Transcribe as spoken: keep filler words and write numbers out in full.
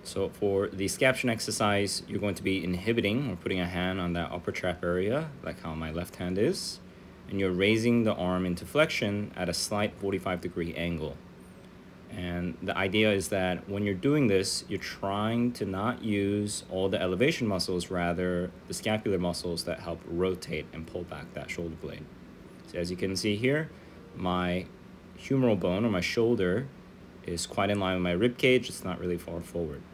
So for the scaption exercise, you're going to be inhibiting or putting a hand on that upper trap area, like how my left hand is, and you're raising the arm into flexion at a slight forty-five degree angle. And the idea is that when you're doing this, you're trying to not use all the elevation muscles, rather the scapular muscles that help rotate and pull back that shoulder blade. So as you can see here, my humeral bone or my shoulder is quite in line with my rib cage. It's not really far forward.